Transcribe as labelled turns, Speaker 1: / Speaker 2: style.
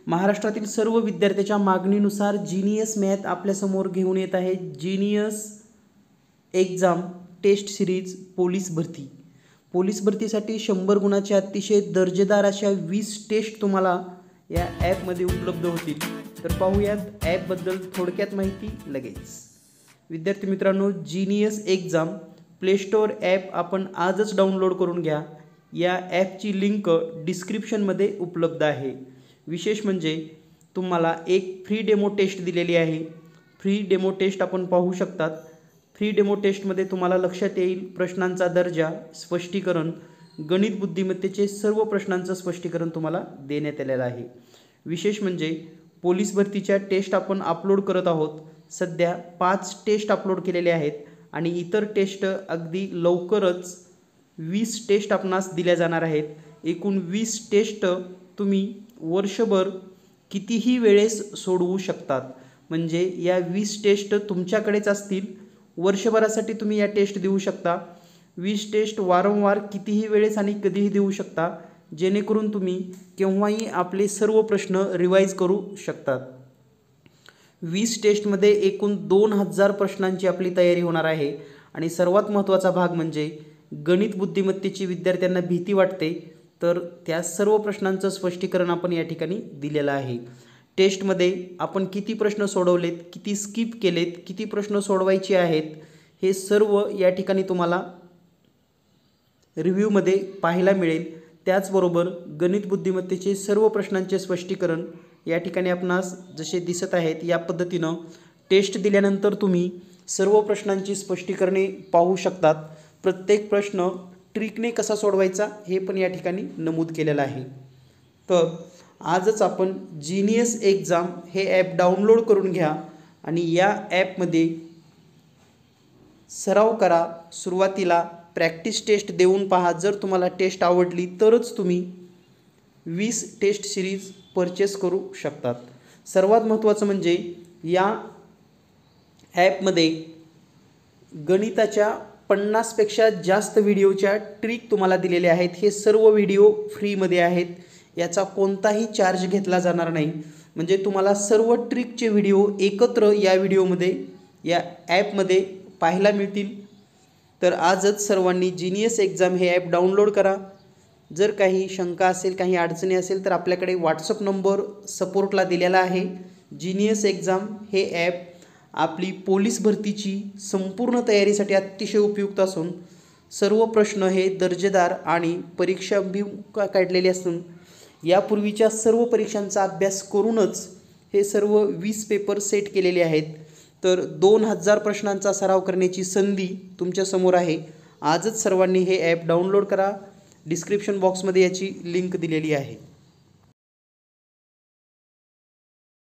Speaker 1: महाराष्ट्रातील सर्व विद्यार्थ्यांच्या मागणीनुसार जीनियस मॅथ आपल्यासमोर घेऊन येत आहे। Genius exam test series police भरती। पोलीस भरतीसाठी 100 गुणाचे अतिशय दर्जेदार अशा 20 टेस्ट तुम्हाला या ॲपमध्ये उपलब्ध होतील। तर पाहूयात ॲपबद्दल थोडक्यात माहिती लगेच। विद्यार्थी मित्रांनो, genius exam play store app आपण आजच डाउनलोड करून घ्या। या ॲपची लिंक डिस्क्रिप्शनमध्ये उपलब्ध आहे। विशेष म्हणजे तुम्हाला एक फ्री डेमो टेस्ट दिलेली आहे। फ्री डेमो टेस्ट आपण पाहू शकतात। फ्री डेमो टेस्टमध्ये तुम्हाला लक्षात येईल प्रश्नांचा दर्जा, स्पष्टीकरण, गणित बुद्धिमत्तेचे सर्व प्रश्नांचं स्पष्टीकरण तुम्हाला देण्यात आलेलं आहे। विशेष म्हणजे पोलीस भरतीच्या टेस्ट आपण अपलोड करत आहोत। सध्या 5 टेस्ट अपलोड केलेले आहेत आणि इतर टेस्ट अगदी लवकरच 20 टेस्ट आपणास दिल्या जाणार आहेत। एकूण 20 टेस्ट तुम्ही वर्षभर कितीही वेळेस सोडवू शकतात। म्हणजे या 20 टेस्ट तुमच्याकडेच असतील, वर्षभरासाठी तुम्ही या टेस्ट देऊ शकता। 20 टेस्ट वारंवार कितीही वेळेस आणि कधीही देऊ शकता, जेणेकरून तुम्ही केव्हाही आपले सर्व प्रश्न रिवाइज करू शकतात। 20 टेस्टमध्ये एकूण 2000 प्रश्नांची आपली तयारी होणार आहे आणि सर्वात महत्त्वाचा भाग म्हणजे गणित बुद्धिमत्तेची विद्यार्थ्यांना भीती वाटते, तर त्या सर्व प्रश्नांचं स्पष्टीकरण आपण या ठिकाणी दिलेलं आहे। टेस्टमध्ये आपण किती प्रश्न सोडवलेत, किती स्किप केलेत, किती प्रश्न सोडवायचे आहेत, हे सर्व या ठिकाणी तुम्हाला रिव्ह्यूमध्ये पाहायला मिळेल। त्याचबरोबर गणित बुद्धिमत्तेचे सर्व प्रश्नांचे स्पष्टीकरण या ठिकाणी आपणास जसे दिसत आहेत या पद्धतीनं टेस्ट दिल्यानंतर तुम्ही सर्व प्रश्नांची स्पष्टीकरणे पाहू शकतात। प्रत्येक प्रश्न ट्रिकने कसा सोडवायचा हे पण या ठिकाणी नमूद केलेलं आहे। तर आजच आपण जीनियस एक्झाम हे ॲप डाउनलोड करून घ्या आणि या ॲपमध्ये सराव करा। सुरुवातीला प्रॅक्टिस टेस्ट देऊन पहा। जर तुम्हाला टेस्ट आवडली तरच तुम्ही 20 टेस्ट सिरीज परचेस करू शकतात। सर्वात महत्त्वाचं म्हणजे या ॲपमध्ये गणिताच्या 50पेक्षा जास्त व्हिडिओच्या ट्रिक तुम्हाला दिलेल्या आहेत। हे सर्व व्हिडिओ फ्रीमध्ये आहेत, याचा कोणताही चार्ज घेतला जाणार नाही। म्हणजे तुम्हाला सर्व ट्रिकचे व्हिडिओ एकत्र या व्हिडिओमध्ये या ॲपमध्ये पाहायला मिळतील। तर आजच सर्वांनी जीनियस एक्झाम हे ॲप डाउनलोड करा। जर काही शंका असेल, काही अडचणी असेल तर आपल्याकडे व्हॉट्सअप नंबर सपोर्टला दिलेला आहे। जीनियस एक्झाम हे ॲप आपली पोलीस भरतीची संपूर्ण तयारीसाठी अतिशय उपयुक्त असून सर्व प्रश्न हे दर्जेदार आणि परीक्षाभिमुख काढलेले असून यापूर्वीच्या सर्व परीक्षांचा अभ्यास करूनच हे सर्व 20 पेपर सेट केलेले आहेत। तर 2000 प्रश्नांचा सराव करण्याची संधी तुमच्यासमोर आहे। आजच सर्वांनी हे ॲप डाउनलोड करा। डिस्क्रिप्शन बॉक्समध्ये याची लिंक दिलेली आहे।